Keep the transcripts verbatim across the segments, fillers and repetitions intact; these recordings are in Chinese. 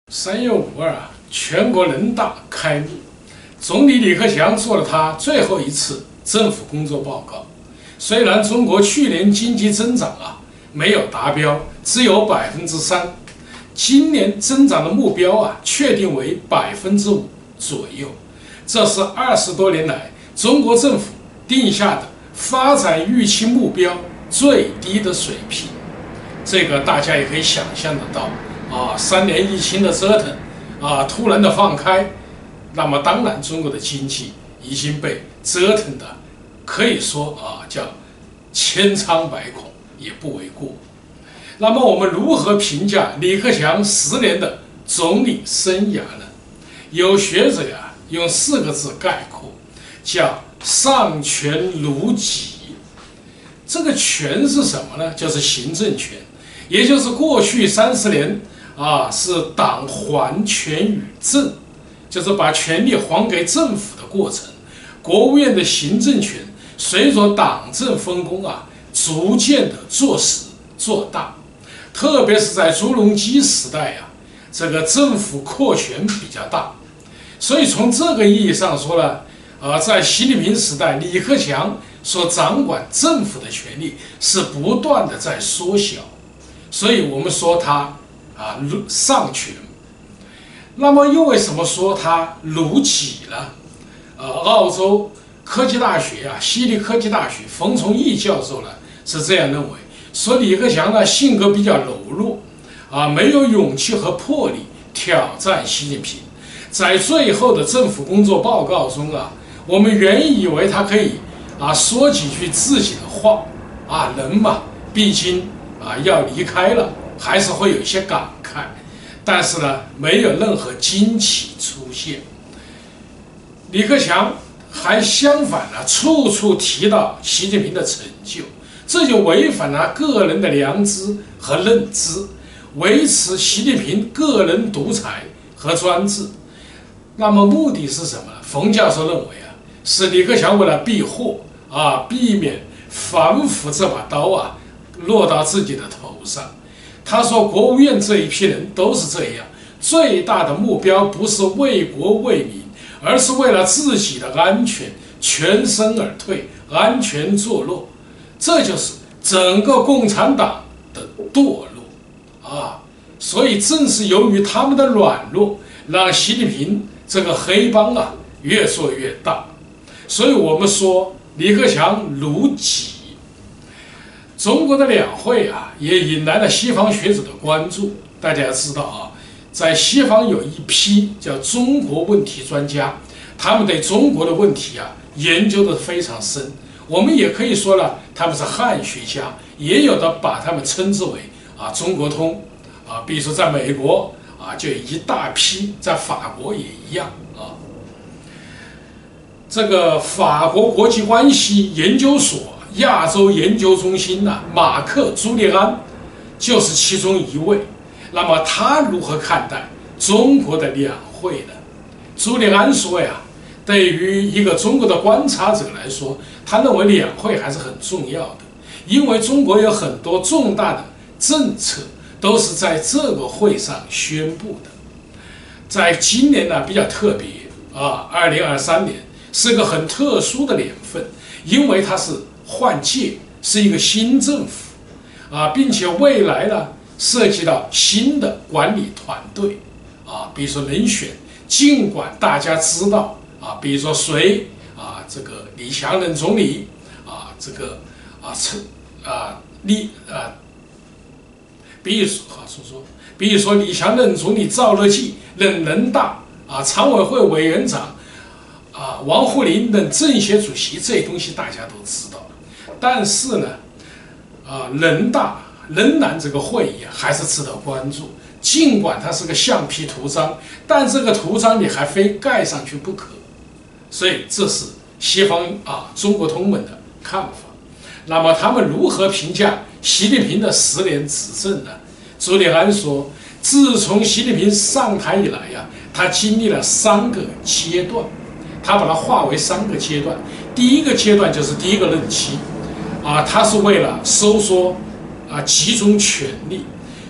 三月五二啊，全国人大开幕，总理李克强做了他最后一次政府工作报告。虽然中国去年经济增长啊没有达标，只有百分之三，今年增长的目标啊确定为百分之五左右，这是二十多年来中国政府定下的发展预期目标最低的水平。这个大家也可以想象得到。 啊，三年疫情的折腾，啊，突然的放开，那么当然中国的经济已经被折腾的，可以说啊叫千疮百孔，也不为过。那么我们如何评价李克强十年的总理生涯呢？有学者呀用四个字概括，叫上权如己。这个权是什么呢？就是行政权，也就是过去三十年。 啊，是党还权于政，就是把权力还给政府的过程。国务院的行政权随着党政分工啊，逐渐的做实做大。特别是在朱镕基时代呀、啊，这个政府扩权比较大。所以从这个意义上说呢，啊，在习近平时代，李克强所掌管政府的权力是不断的在缩小。所以我们说他。 啊，上权。那么又为什么说他如己呢？呃，澳洲科技大学啊，悉尼科技大学冯崇义教授呢是这样认为，说李克强呢性格比较柔弱，啊，没有勇气和魄力挑战习近平。在最后的政府工作报告中啊，我们原以为他可以啊说几句自己的话，啊，人嘛，毕竟啊要离开了。 还是会有一些感慨，但是呢，没有任何惊奇出现。李克强还相反呢，处处提到习近平的成就，这就违反了个人的良知和认知，维持习近平个人独裁和专制。那么目的是什么呢？冯教授认为啊，是李克强为了避祸啊，避免反腐这把刀啊落到自己的头上。 他说：“国务院这一批人都是这样，最大的目标不是为国为民，而是为了自己的安全，全身而退，安全作落。这就是整个共产党的堕落啊！所以正是由于他们的软弱，让习近平这个黑帮啊越做越大。所以我们说，李克强如己。” 中国的两会啊，也引来了西方学者的关注。大家要知道啊，在西方有一批叫中国问题专家，他们对中国的问题啊研究的非常深。我们也可以说呢，他们是汉学家，也有的把他们称之为啊中国通啊。比如说在美国啊，就一大批，在法国也一样啊。这个法国国际关系研究所。 亚洲研究中心呐、啊，马克·朱利安就是其中一位。那么他如何看待中国的两会呢？朱利安说呀，对于一个中国的观察者来说，他认为两会还是很重要的，因为中国有很多重大的政策都是在这个会上宣布的。在今年呢比较特别啊，二零二三年是个很特殊的年份，因为它是。 换届是一个新政府啊，并且未来呢涉及到新的管理团队啊，比如说人选，尽管大家知道啊，比如说谁啊，这个李强任总理啊，这个啊陈啊李啊，比如说啊说说，比如说李强任总理赵乐际任人大啊常委会委员长啊，王沪宁任政协主席，这些东西大家都知道。 但是呢，啊，人大仍然这个会议还是值得关注。尽管它是个橡皮图章，但这个图章你还非盖上去不可。所以这是西方啊中国通们的看法。那么他们如何评价习近平的十年执政呢？朱利安说，自从习近平上台以来呀、啊，他经历了三个阶段，他把它划为三个阶段。第一个阶段就是第一个任期。 啊，他是为了收缩啊，集中权力，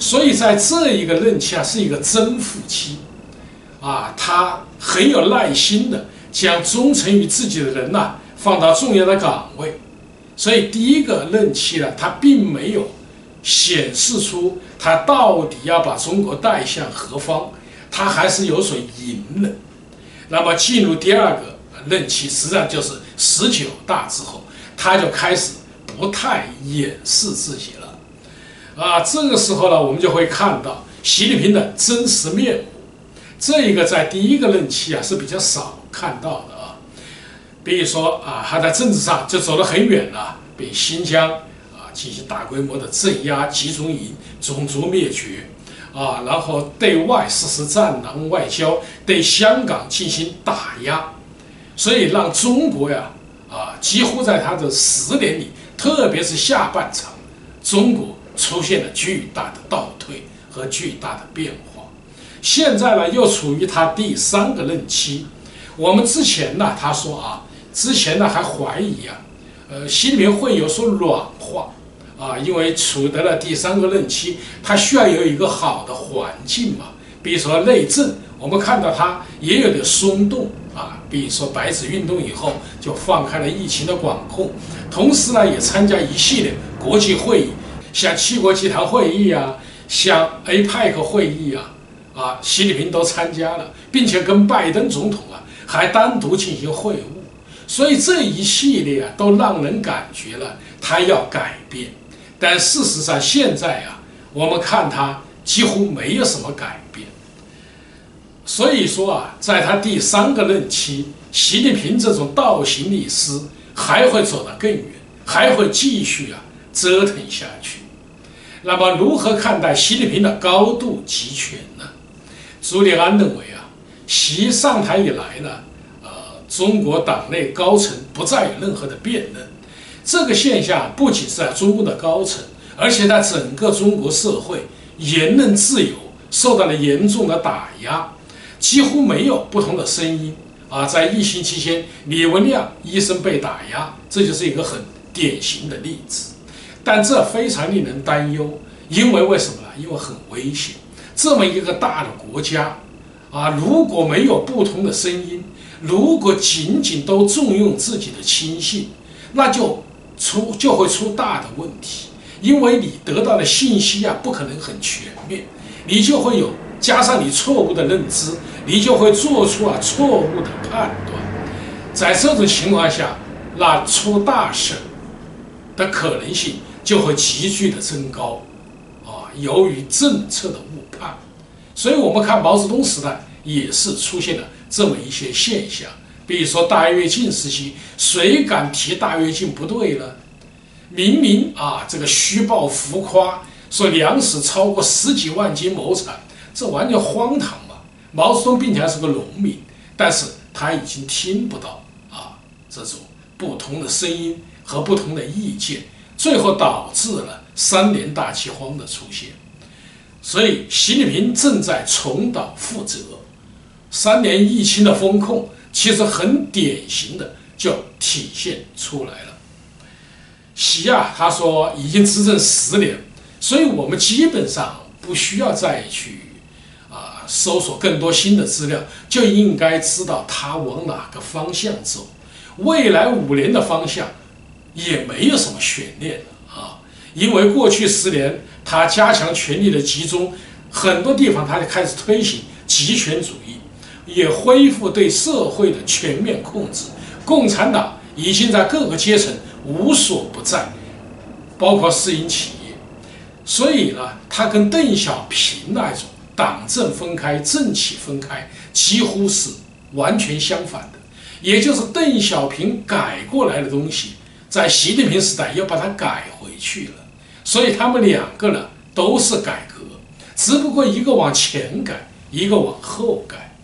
所以在这一个任期啊，是一个征服期，啊，他很有耐心的将忠诚于自己的人呐、啊、放到重要的岗位，所以第一个任期呢，他并没有显示出他到底要把中国带向何方，他还是有所隐忍。那么进入第二个任期，实际上就是十九大之后，他就开始不太掩饰自己了。啊，这个时候呢，我们就会看到习近平的真实面目。这一个在第一个任期啊是比较少看到的啊。比如说啊，他在政治上就走得很远了，比新疆啊进行大规模的镇压、集中营、种族灭绝啊，然后对外实施战狼外交，对香港进行打压，所以让中国呀啊几乎在他的十年里，特别是下半场，中国出现了巨大的倒退和巨大的变化。现在呢，又处于他第三个任期。我们之前呢，他说啊，之前呢还怀疑啊，呃，习近平会有所软化啊，因为处得了第三个任期，他需要有一个好的环境嘛。比如说内政，我们看到他也有点松动啊，比如说白纸运动以后就放开了疫情的管控，同时呢也参加一系列国际会议。像七国集团会议啊，像 A P E C 会议啊，啊，习近平都参加了，并且跟拜登总统啊还单独进行会晤，所以这一系列啊都让人感觉了他要改变，但事实上现在啊，我们看他几乎没有什么改变。所以说啊，在他第三个任期，习近平这种倒行逆施还会走得更远，还会继续啊折腾下去。那么，如何看待习近平的高度集权呢？朱利安认为啊，习上台以来呢，呃，中国党内高层不再有任何的辩论。这个现象不仅是在中国的高层，而且在整个中国社会，言论自由受到了严重的打压，几乎没有不同的声音啊。在疫情期间，李文亮医生被打压，这就是一个很典型的例子。但这非常令人担忧，因为为什么呢？因为很危险。这么一个大的国家，啊，如果没有不同的声音，如果仅仅都重用自己的亲信，那就出就会出大的问题。因为你得到的信息啊，不可能很全面，你就会有加上你错误的认知，你就会做出啊错误的判断。在这种情况下，那出大事的可能性就会急剧的增高，啊，由于政策的误判，所以我们看毛泽东时代也是出现了这么一些现象。比如说大跃进时期，谁敢提大跃进不对呢？明明啊，这个虚报浮夸，说粮食超过十几万斤亩产，这完全荒唐嘛！毛泽东并且还是个农民，但是他已经听不到啊这种不同的声音和不同的意见。最后导致了三年大饥荒的出现，所以习近平正在重蹈覆辙。三年疫情的风控，其实很典型的就体现出来了。习啊，他说已经执政十年，所以我们基本上不需要再去啊搜索更多新的资料，就应该知道他往哪个方向走，未来五年的方向也没有什么悬念了啊，因为过去十年他加强权力的集中，很多地方他就开始推行极权主义，也恢复对社会的全面控制。共产党已经在各个阶层无所不在，包括私营企业。所以呢，他跟邓小平那种党政分开、政企分开几乎是完全相反的，也就是邓小平改过来的东西，在习近平时代又把它改回去了，所以他们两个呢都是改革，只不过一个往前改，一个往后改。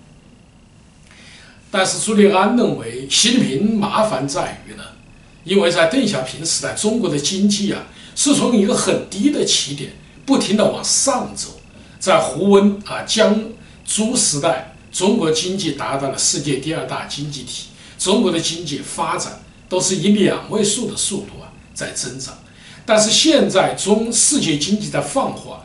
但是朱利安认为，习近平麻烦在于呢，因为在邓小平时代，中国的经济啊是从一个很低的起点不停的往上走，在胡温啊江朱时代，中国经济达到了世界第二大经济体，中国的经济发展都是以两位数的速度啊在增长。但是现在中世界经济在放缓，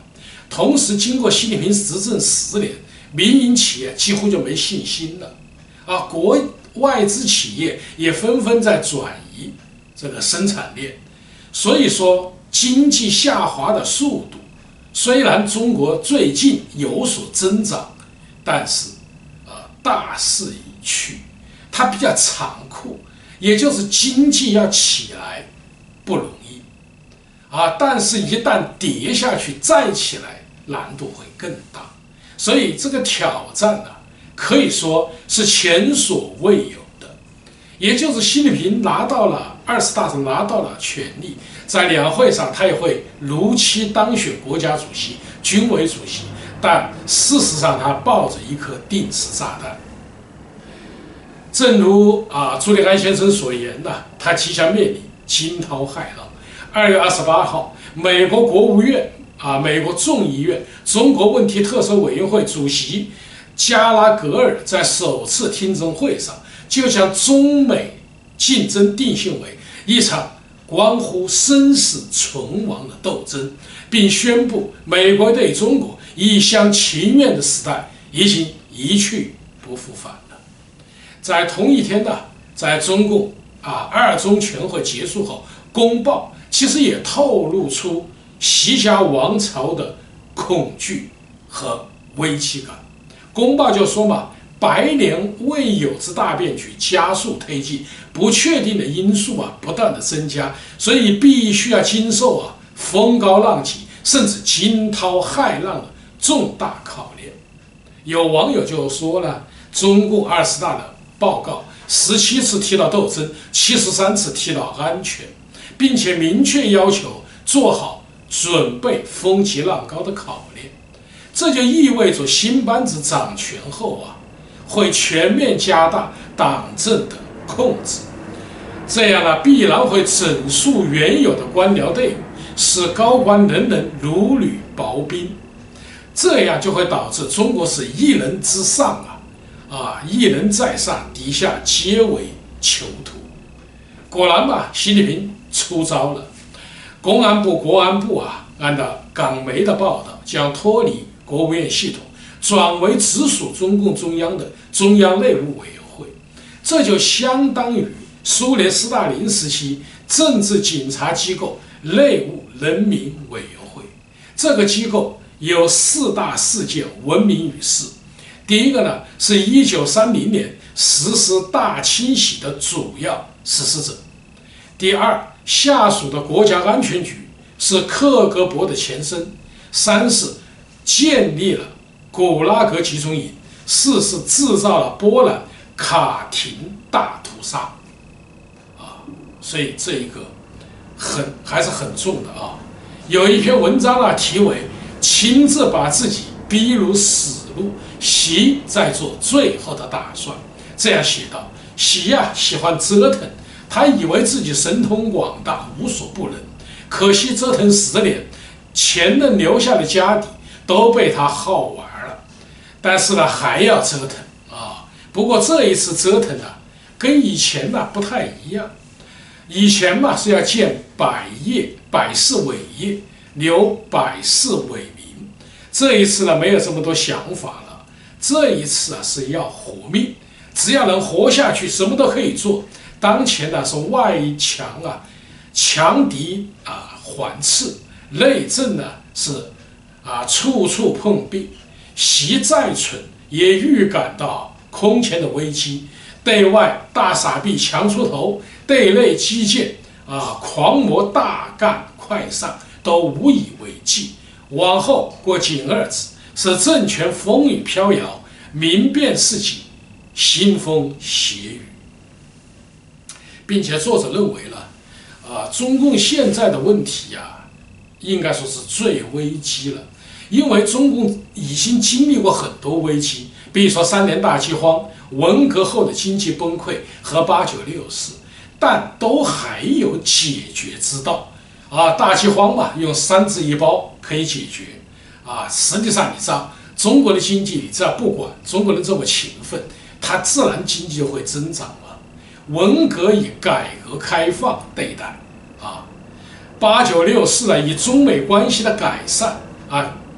同时，经过习近平执政十年，民营企业几乎就没信心了，啊，国外资企业也纷纷在转移这个生产链，所以说经济下滑的速度，虽然中国最近有所增长，但是，呃，大势已去，它比较残酷，也就是经济要起来不容易，啊，但是一旦跌下去再起来，难度会更大，所以这个挑战呢、啊。可以说是前所未有的，也就是习近平拿到了二十大上拿到了权力，在两会上他也会如期当选国家主席、军委主席，但事实上他抱着一颗定时炸弹。正如啊朱利安先生所言的，他即将面临惊涛骇浪。二月二十八号，美国国务院啊，美国众议院中国问题特设委员会主席加拉格尔在首次听证会上就将中美竞争定性为一场关乎生死存亡的斗争，并宣布美国对中国一厢情愿的时代已经一去不复返了。在同一天呢，在中共啊二中全会结束后，公报其实也透露出习家王朝的恐惧和危机感。公报就说嘛，百年未有之大变局加速推进，不确定的因素啊不断的增加，所以必须要经受啊风高浪急，甚至惊涛骇浪的重大考验。有网友就说了，中共二十大的报告十七次提到斗争，七十三次提到安全，并且明确要求做好准备风急浪高的考验。这就意味着新班子掌权后啊，会全面加大党政的控制，这样呢，必然会整肃原有的官僚队伍，使高官人人如履薄冰，这样就会导致中国是一人之上啊，啊，一人在上，底下皆为囚徒。果然嘛，习近平出招了，公安部、国安部啊，按照港媒的报道，将脱离国务院系统，转为直属中共中央的中央内务委员会，这就相当于苏联斯大林时期政治警察机构内务人民委员会。这个机构有四大事件闻名于世。第一个呢，是一九三零年实施大清洗的主要实施者。第二，下属的国家安全局是克格勃的前身。三是建立了古拉格集中营，四是制造了波兰卡廷大屠杀，啊，所以这一个很还是很重的啊。有一篇文章啊，题为“亲自把自己逼入死路，习在做最后的打算”。这样写道：习呀、啊、喜欢折腾，他以为自己神通广大，无所不能，可惜折腾十年，前任留下的家底都被他耗完了，但是呢，还要折腾啊。不过这一次折腾呢，跟以前呢不太一样。以前嘛是要建百业、百事伟业，留百事伟民。这一次呢，没有这么多想法了。这一次啊是要活命，只要能活下去，什么都可以做。当前呢是外强啊，强敌啊环伺，内政呢是啊处处碰壁。习再蠢也预感到空前的危机，对外大傻逼强出头，对内基建啊狂魔大干快上，都无以为继。往后过紧日子，是政权风雨飘摇，民变四起，腥风血雨。并且作者认为呢，啊，中共现在的问题啊，应该说是最危机了，因为中共已经经历过很多危机，比如说三年大饥荒、文革后的经济崩溃和八九六四，但都还有解决之道。啊，大饥荒嘛，用三支一包可以解决。啊，实际上你知道，中国的经济，你只要不管中国人这么勤奋，它自然经济就会增长了。文革以改革开放对待，啊，八九六四呢以中美关系的改善啊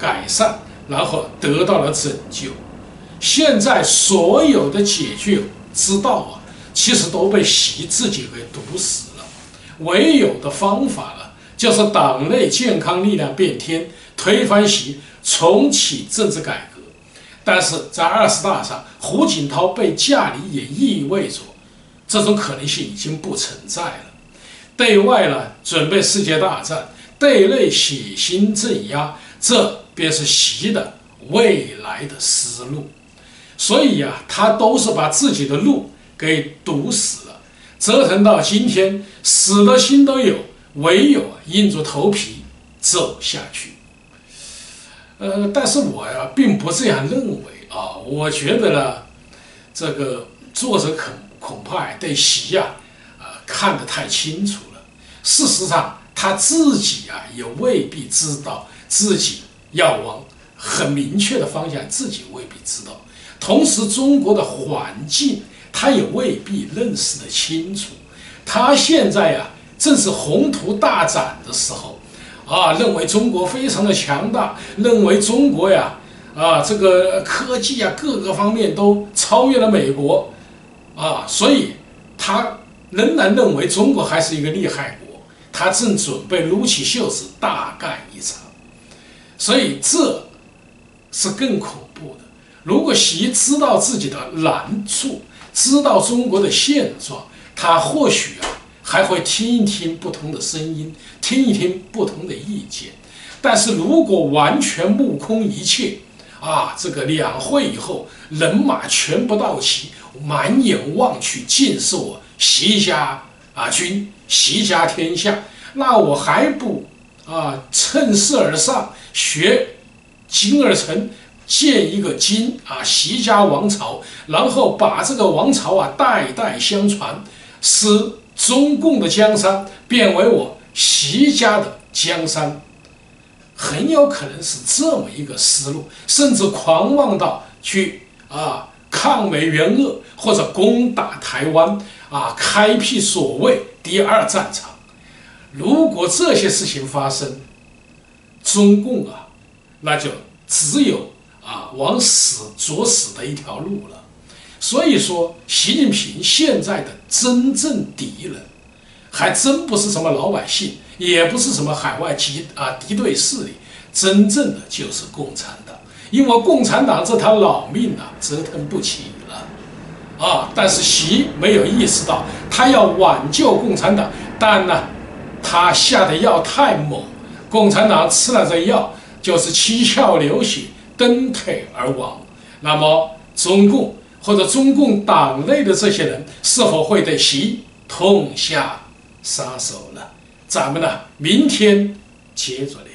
改善，然后得到了拯救。现在所有的解决之道啊，其实都被习自己给堵死了。唯有的方法了，就是党内健康力量变天，推翻习，重启政治改革。但是在二十大上，胡锦涛被架离也意味着这种可能性已经不存在了。对外呢，准备世界大战；对内血腥镇压，这便是习的未来的思路。所以呀、啊，他都是把自己的路给堵死了，折腾到今天，死的心都有，唯有硬着头皮走下去。呃，但是我呀，并不这样认为啊。我觉得呢，这个作者恐恐怕对习呀、啊，啊，看得太清楚了。事实上，他自己啊，也未必知道自己要往很明确的方向，自己未必知道。同时，中国的环境，他也未必认识得清楚。他现在呀、啊，正是宏图大展的时候。啊，认为中国非常的强大，认为中国呀，啊，这个科技啊，各个方面都超越了美国，啊，所以他仍然认为中国还是一个厉害国，他正准备撸起袖子大干一场，所以这是更恐怖的。如果习知道自己的难处，知道中国的现状，他或许啊。还会听一听不同的声音，听一听不同的意见。但是如果完全目空一切，啊，这个两会以后人马全部到齐，满眼望去尽是我习家啊军，习家天下，那我还不啊趁势而上，学金日成建一个金啊习家王朝，然后把这个王朝啊代代相传，使中共的江山变为我习家的江山，很有可能是这么一个思路，甚至狂妄到去啊抗美援俄或者攻打台湾啊，开辟所谓第二战场。如果这些事情发生，中共啊，那就只有啊往死作死的一条路了。所以说，习近平现在的真正敌人，还真不是什么老百姓，也不是什么海外敌啊敌对势力，真正的就是共产党。因为共产党这条老命啊，折腾不起了啊！但是习没有意识到，他要挽救共产党，但呢，他下的药太猛，共产党吃了这药，就是七窍流血，蹬腿而亡。那么，中共或者中共党内的这些人是否会对习痛下杀手呢？咱们呢，明天接着聊。